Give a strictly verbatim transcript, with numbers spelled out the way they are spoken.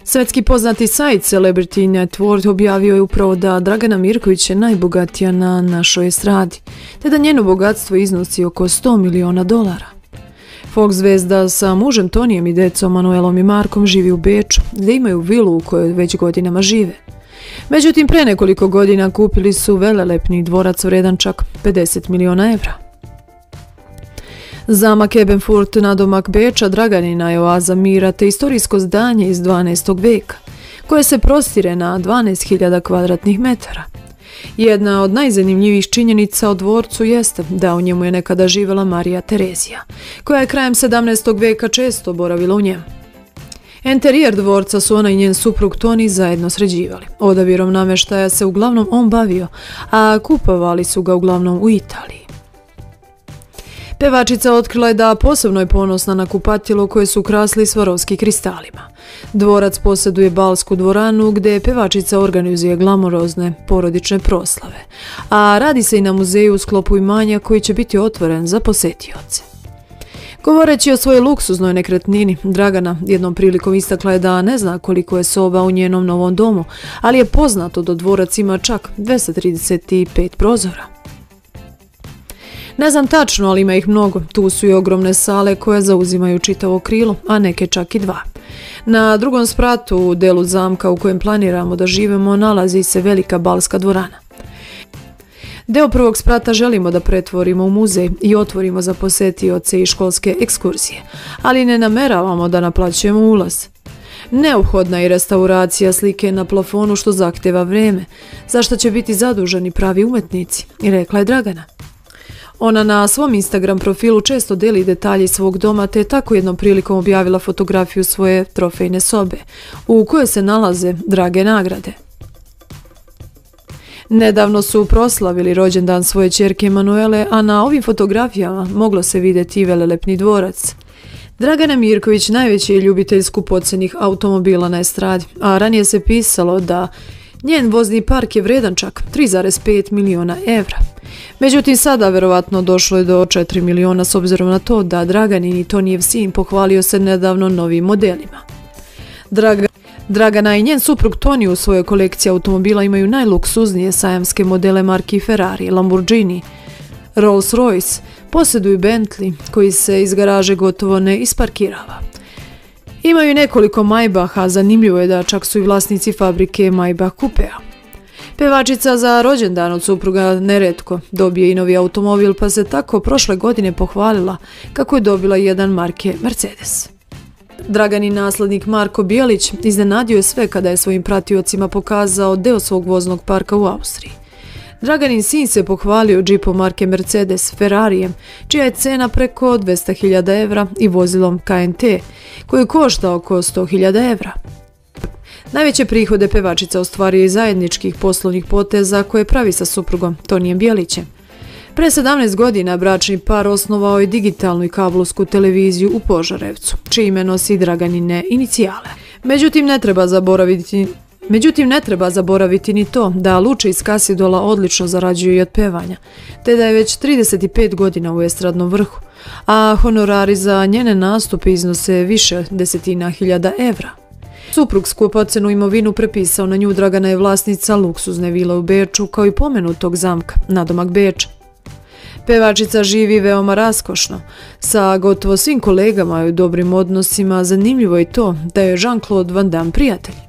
Svetski poznati sajt Celebrity Net Worth objavio je upravo da Dragana Mirković je najbogatija na našoj estradi, te da njeno bogatstvo iznosi oko sto miliona dolara. Folk zvezda sa mužem Tonijem i decom Manuelom i Markom živi u Beču, gdje imaju vilu u kojoj već godinama žive. Međutim, pre nekoliko godina kupili su velelepni dvorac vredan čak pedeset miliona evra. Zamak Ebenfurt, nadomak Beča, Draganina je oaza mira te istorijsko zdanje iz dvanaestog veka, koje se prostire na dvanaest hiljada kvadratnih metara. Jedna od najzanimljivijih činjenica o dvorcu jeste da u njemu je nekada živjela Marija Terezija, koja je krajem sedamnaestog veka često boravila u njemu. Enterijer dvorca su ona i njen suprug Toni zajedno sređivali. Odabirom namještaja se uglavnom on bavio, a kupovali su ga uglavnom u Italiji. Pevačica otkrila je da posebno je ponosna na kupatilo koje su ukrasili Swarovski kristalima. Dvorac posjeduje balsku dvoranu gdje pevačica organizuje glamorozne porodične proslave, a radi se i na muzeju u sklopu imanja koji će biti otvoren za posetioce. Govoreći o svojoj luksuznoj nekretnini, Dragana jednom prilikom istakla je da ne zna koliko je soba u njenom novom domu, ali je poznato da dvorac ima čak dvesta trideset pet prozora. Ne znam tačno, ali ima ih mnogo. Tu su i ogromne sale koje zauzimaju čitavo krilo, a neke čak i dva. Na drugom spratu u delu zamka u kojem planiramo da živimo nalazi se velika balska dvorana. Deo prvog sprata želimo da pretvorimo u muzej i otvorimo za posetioce i školske ekskurzije, ali ne nameravamo da naplaćujemo ulaz. Neophodna je restauracija slike na plafonu što zahteva vreme, zašto će biti zaduženi pravi umetnici, rekla je Dragana. Ona na svom Instagram profilu često deli detalje svog doma te je tako jednom prilikom objavila fotografiju svoje trofejne sobe, u kojoj se nalaze drage nagrade. Nedavno su proslavili rođendan svoje ćerke Emanuele, a na ovim fotografijama moglo se vidjeti i velelepni dvorac. Dragana Mirković najveći je ljubitelj skupocjenih automobila na estradi, a ranije se pisalo da njen vozni park je vredan čak tri zarez pet miliona evra. Međutim, sada verovatno došlo je do četiri miliona s obzirom na to da Draganin i Tonijev sin pohvalio se nedavno novim modelima. Draga, Dragana i njen suprug Toni u svojoj kolekciji automobila imaju najluksuznije sajamske modele marki Ferrari, Lamborghini, Rolls-Royce, posjeduju Bentley koji se iz garaže gotovo ne isparkirava. Imaju nekoliko Maybacha, zanimljivo je da čak su i vlasnici fabrike Maybach kupea. Pevačica za rođendan od supruga neretko dobije i novi automobil, pa se tako prošle godine pohvalila kako je dobila jedan marke Mercedes. Draganin naslednik Marko Bijelić iznenadio je sve kada je svojim pratiocima pokazao deo svog voznog parka u Austriji. Draganin sin se pohvalio džipom marke Mercedes Ferrarijem, čija je cena preko dvesta hiljada evra i vozilom K N T, koji košta oko sto hiljada evra. Najveće prihode pevačica ostvaruje iz zajedničkih poslovnih poteza koje pravi sa suprugom Tonijem Bijelićem. Pre sedamnaest godina bračni par osnovao je digitalnu i kablovsku televiziju u Požarevcu, čije ime nosi Draganine inicijale. Međutim, ne treba zaboraviti Međutim, ne treba zaboraviti ni to da Luče iz Kasidola odlično zarađuje i od pevanja, te da je već trideset pet godina u estradnom vrhu, a honorari za njene nastupe iznose više desetina hiljada evra. Suprug skupocenu imovinu prepisao na nju. Dragana je vlasnica luksuzne vile u Beču, kao i pomenutog zamka, nadomak Beča. Pevačica živi veoma raskošno, sa gotovo svim kolegama i u dobrim odnosima. Zanimljivo je to da je Jean-Claude Van Damme prijatelj.